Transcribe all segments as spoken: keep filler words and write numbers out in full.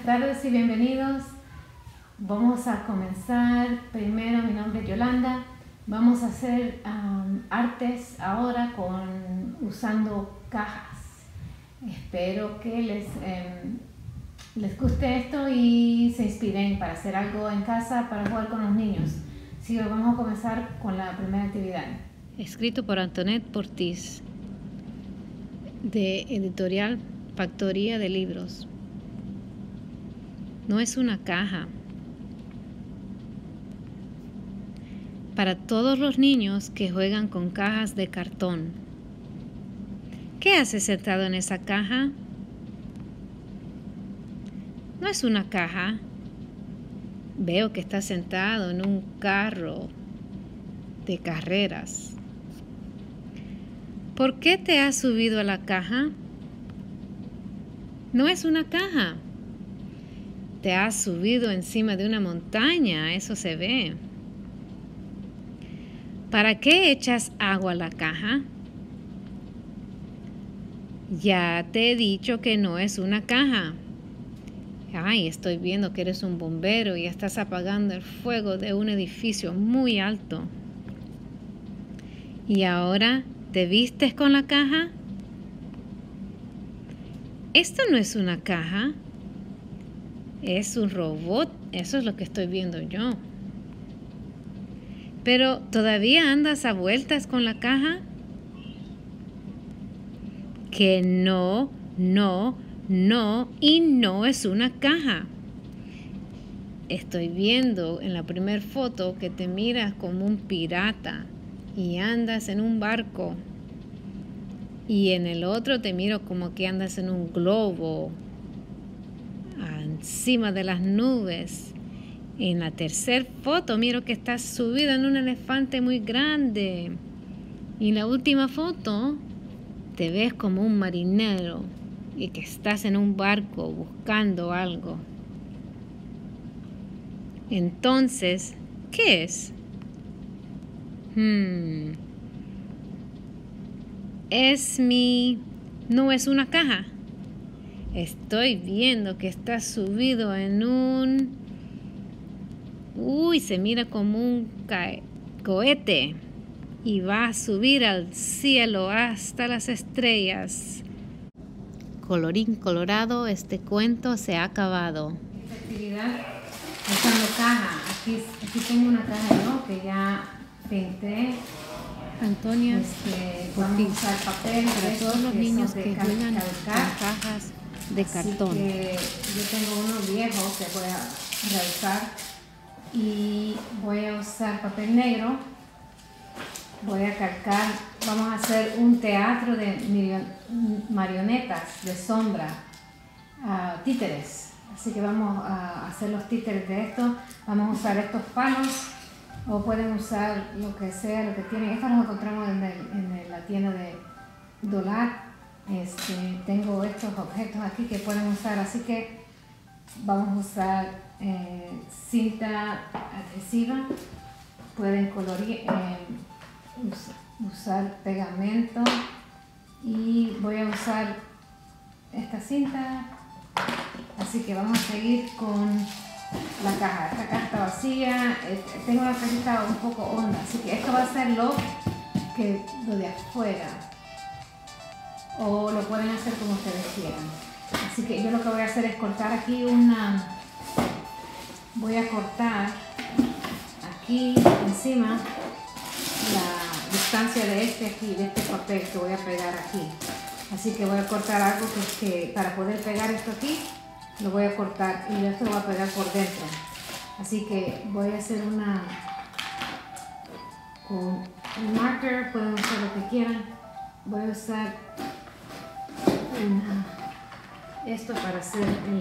tardes y bienvenidos. Vamos a comenzar. Primero, mi nombre es Yolanda. Vamos a hacer um, artes ahora con usando cajas. Espero que les, eh, les guste esto y se inspiren para hacer algo en casa para jugar con los niños. Así que vamos a comenzar con la primera actividad. Escrito por Antoinette Portis, de Editorial Factoría de Libros. No es una caja. Para todos los niños que juegan con cajas de cartón. ¿Qué hace sentado en esa caja? No es una caja. Veo que está sentado en un carro de carreras. ¿Por qué te has subido a la caja? No es una caja. Te has subido encima de una montaña, eso se ve. ¿Para qué echas agua a la caja? Ya te he dicho que no es una caja. Ay, estoy viendo que eres un bombero y estás apagando el fuego de un edificio muy alto. ¿Y ahora te vistes con la caja? Esto no es una caja. Es un robot, eso es lo que estoy viendo yo. Pero, ¿todavía andas a vueltas con la caja? Que no, no, no y no es una caja. Estoy viendo en la primera foto que te miras como un pirata y andas en un barco. Y en el otro te miro como que andas en un globo encima de las nubes. En la tercera foto miro que estás subido en un elefante muy grande. Y en la última foto te ves como un marinero y que estás en un barco buscando algo. Entonces, ¿qué es? Hmm. Es mi... No es una caja. Estoy viendo que estás subido en un... Uy, se mira como un cohete y va a subir al cielo hasta las estrellas. Colorín colorado, este cuento se ha acabado. Esta actividad usando caja. Aquí, aquí tengo una caja yo que ya pinté. Antonia, este, vamos a usar papel para todos los niños que juegan con cajas de cartón. Así que yo tengo uno viejo que voy a reusar y voy a usar papel negro. Voy a calcar, vamos a hacer un teatro de marionetas de sombra, uh, títeres. Así que vamos a hacer los títeres de esto. Vamos a usar estos palos. O pueden usar lo que sea, lo que tienen. Estos los encontramos en, el, en la tienda de Dollar. Este, tengo estos objetos aquí que pueden usar. Así que vamos a usar eh, cinta adhesiva. Pueden colorir, eh, us, usar pegamento. Y voy a usar esta cinta. Así que vamos a seguir con la caja. Esta caja está vacía. Tengo la cajita un poco honda, así que esto va a ser lo que lo de afuera, o lo pueden hacer como ustedes quieran. Así que yo lo que voy a hacer es cortar aquí una voy a cortar aquí encima la distancia de este aquí, de este papel que voy a pegar aquí. Así que voy a cortar algo que, que para poder pegar esto aquí lo voy a cortar y esto lo voy a pegar por dentro. Así que voy a hacer una con un marker, pueden usar lo que quieran. Voy a usar una, esto para hacer mi,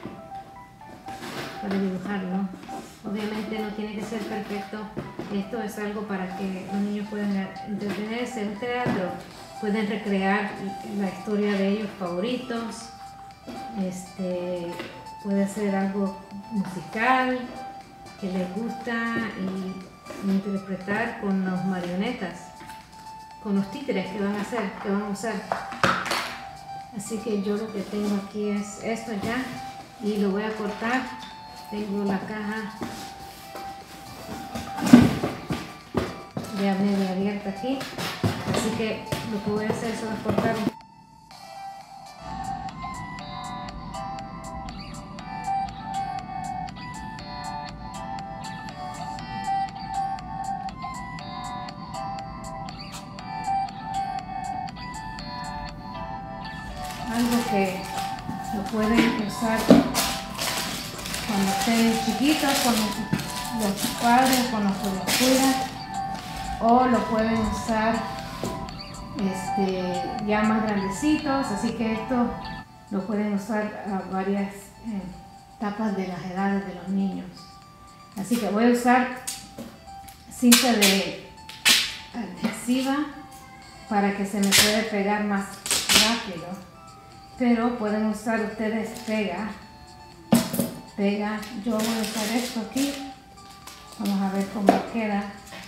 para dibujarlo. Obviamente no tiene que ser perfecto. Esto es algo para que los niños puedan entretenerse en un teatro, pueden recrear la historia de ellos favoritos. Este, puede ser algo musical que les gusta y interpretar con las marionetas, con los títeres que van a hacer, que van a usar. Así que yo lo que tengo aquí es esto ya. y lo voy a cortar. Tengo la caja ya medio abierta aquí, así que lo que voy a hacer es cortar un algo que lo pueden usar cuando estén chiquitos, con los padres, con los que los cuidan, o lo pueden usar este, ya más grandecitos, así que esto lo pueden usar a varias eh, etapas de las edades de los niños. Así que voy a usar cinta de adhesiva para que se me pueda pegar más rápido. Pero pueden usar ustedes pega, pega, yo voy a usar esto aquí, vamos a ver cómo queda,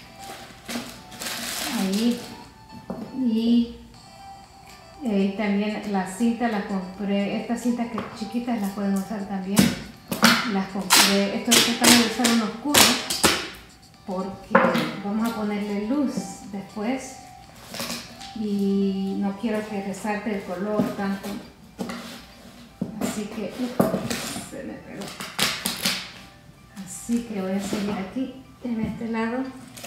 ahí, y eh, también la cinta la compré, estas cintas que chiquitas las pueden usar también, las compré, esto es que estamos usando en oscuro, porque vamos a ponerle luz después, y no quiero que resalte el color tanto. Así que, uh, se me pegó. Así que voy a seguir aquí, en este lado.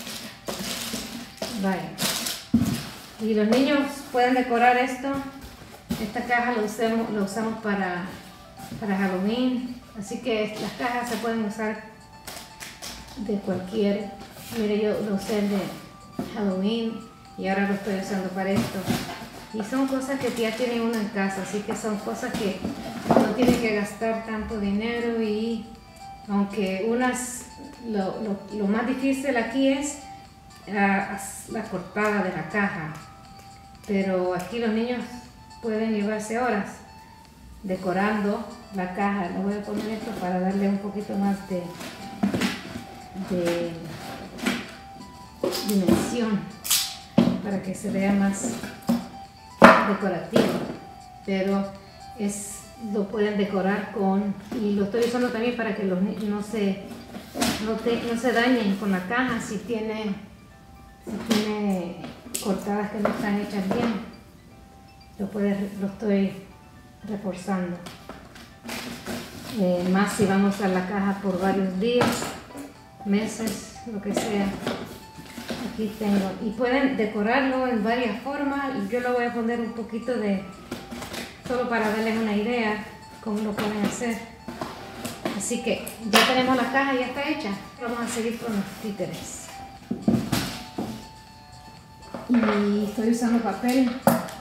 Vaya. Y los niños pueden decorar esto. Esta caja lo usamos, lo usamos para, para Halloween. Así que las cajas se pueden usar de cualquier. Mire, yo lo usé de Halloween y ahora lo estoy usando para esto. Y son cosas que ya tienen uno en casa, así que son cosas que no tienen que gastar tanto dinero, y aunque unas, lo, lo, lo más difícil aquí es uh, la cortada de la caja, pero aquí los niños pueden llevarse horas decorando la caja. Le voy a poner esto para darle un poquito más de, de dimensión, para que se vea más decorativo, pero es, lo pueden decorar con, y lo estoy usando también para que los niños no se, no, te, no se dañen con la caja si tiene, si tiene cortadas que no están hechas bien. Lo, puede, lo estoy reforzando. Eh, más si vamos a usar la caja por varios días, meses, lo que sea. Aquí tengo, y pueden decorarlo en varias formas. Yo lo voy a poner un poquito de, solo para darles una idea cómo lo pueden hacer. Así que ya tenemos la caja, ya está hecha. Vamos a seguir con los títeres. Y estoy usando papel,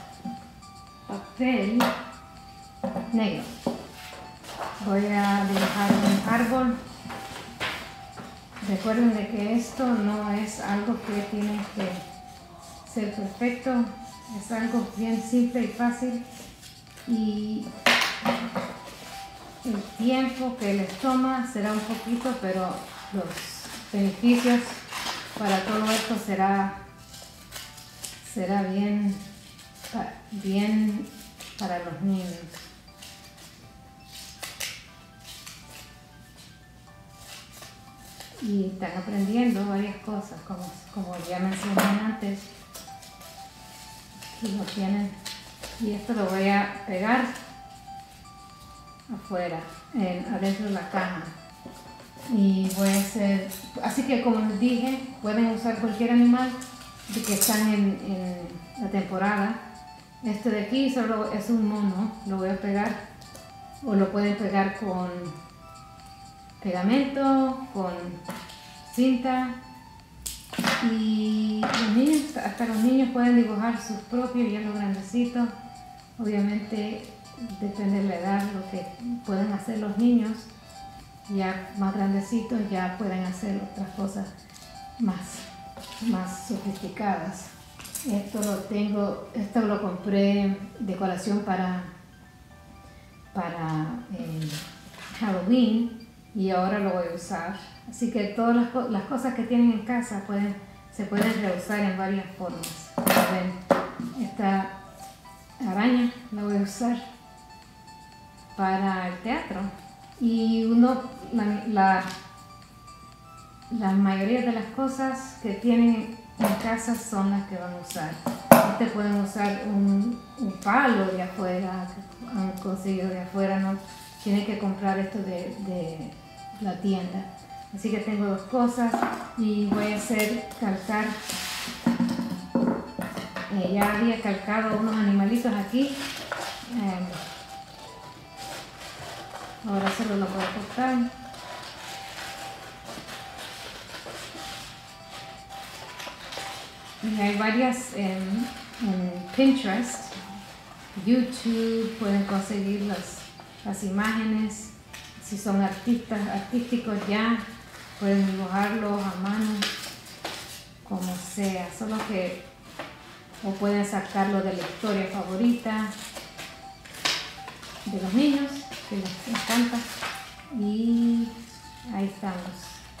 papel negro. Voy a dibujar un árbol. Recuerden de que esto no es algo que tiene que ser perfecto, es algo bien simple y fácil, y el tiempo que les toma será un poquito, pero los beneficios para todo esto será, será bien, bien para los niños. Y están aprendiendo varias cosas, como, como ya mencioné antes. Aquí lo tienen. Y esto lo voy a pegar afuera, en, adentro de la caja. Y voy a hacer, así que como les dije, pueden usar cualquier animal de que están en, en la temporada. Este de aquí solo es un mono, lo voy a pegar, o lo pueden pegar con pegamento, con cinta, y los niños, hasta los niños pueden dibujar sus propios, ya los grandecitos, obviamente depende de la edad, lo que pueden hacer los niños, ya más grandecitos ya pueden hacer otras cosas más, más sofisticadas. Esto lo tengo, esto lo compré decoración para, para eh, Halloween, y ahora lo voy a usar. Así que todas las, las cosas que tienen en casa pueden, se pueden reusar en varias formas. Ven, esta araña la voy a usar para el teatro. y uno, la, la, la mayoría de las cosas que tienen en casa son las que van a usar. Ustedes pueden usar un, un palo de afuera, que han conseguido de afuera, no tienen que comprar esto de, de la tienda. Así que tengo dos cosas y voy a hacer calcar. Eh, ya había calcado unos animalitos aquí. Eh, ahora solo lo puedo cortar. Y hay varias en, en Pinterest, YouTube, pueden conseguir las, las imágenes. Si son artistas artísticos ya, pueden dibujarlos a mano, como sea, solo que o pueden sacarlo de la historia favorita de los niños, que les encanta, y ahí estamos.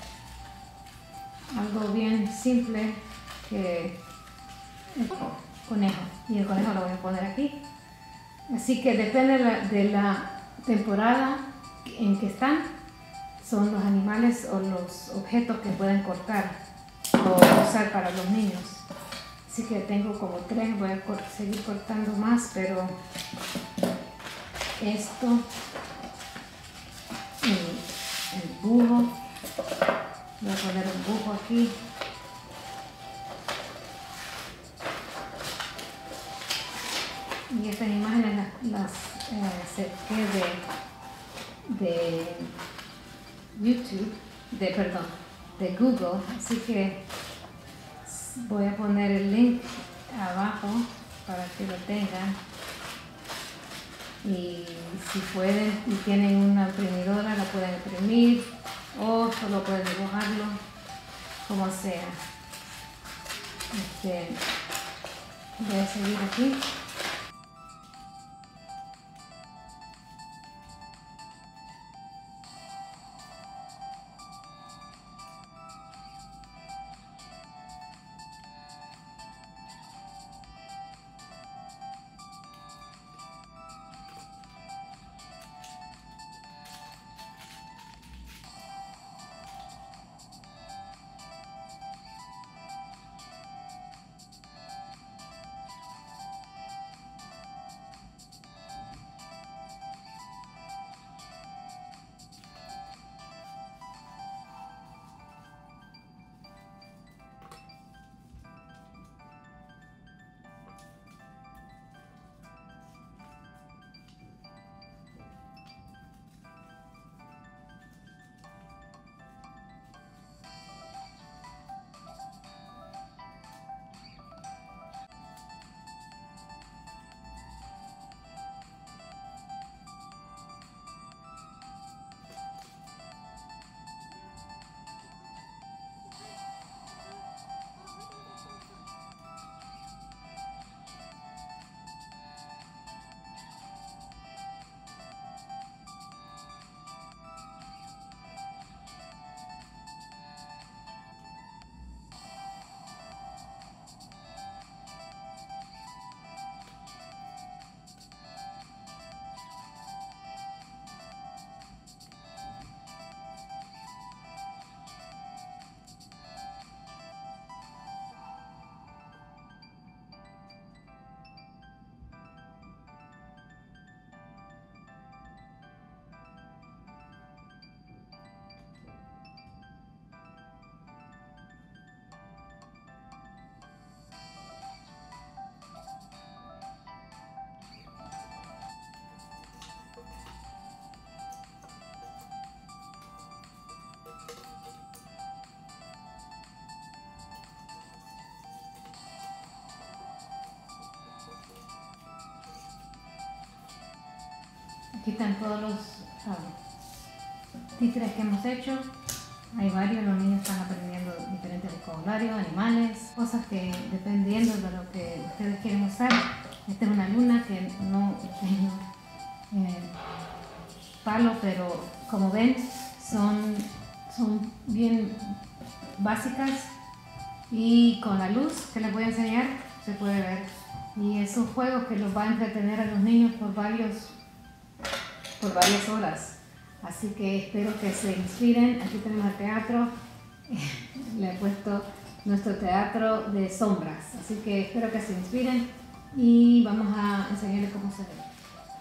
Algo bien simple que el conejo, y el conejo lo voy a poner aquí. Así que depende de la, de la temporada en que están, son los animales o los objetos que pueden cortar o usar para los niños. Así que tengo como tres, voy a cort- seguir cortando más, pero esto, el, el búho, voy a poner un búho aquí. Y estas imágenes las, las eh, saqué de, de YouTube, de, perdón, de Google, así que voy a poner el link abajo para que lo tengan. Y si pueden y tienen una imprimidora, la pueden imprimir o solo pueden dibujarlo, como sea. Este, voy a seguir aquí. Aquí están todos los uh, títeres que hemos hecho. Hay varios, los niños están aprendiendo diferentes vocabularios, animales, cosas que dependiendo de lo que ustedes quieren usar. Esta es una luna que no tengo eh, palo, pero como ven son, son bien básicas y con la luz que les voy a enseñar se puede ver. Y esos juegos que los va a entretener a los niños por varios por varias horas. Así que espero que se inspiren. Aquí tenemos el teatro. Le he puesto nuestro teatro de sombras. Así que espero que se inspiren y vamos a enseñarles cómo se ve.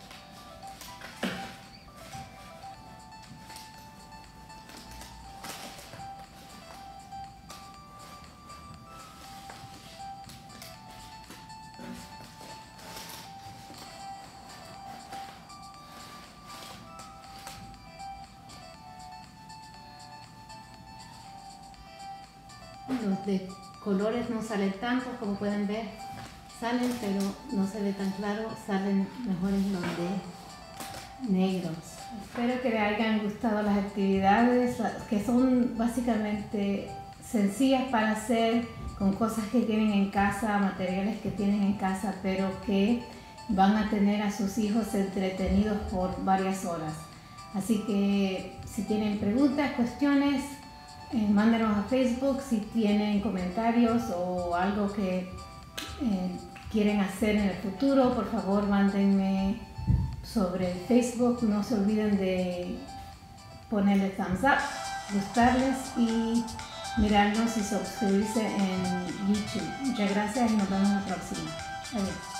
Los de colores no salen tantos, como pueden ver, salen, pero no se ve tan claro, salen mejores los de negros. Espero que les hayan gustado las actividades, que son básicamente sencillas para hacer, con cosas que tienen en casa, materiales que tienen en casa, pero que van a tener a sus hijos entretenidos por varias horas. Así que si tienen preguntas, cuestiones, Eh, mándenos a Facebook. Si tienen comentarios o algo que eh, quieren hacer en el futuro, por favor mándenme sobre Facebook. No se olviden de ponerle thumbs up, gustarles y mirarnos y suscribirse en YouTube. Muchas gracias y nos vemos en la próxima. Adiós.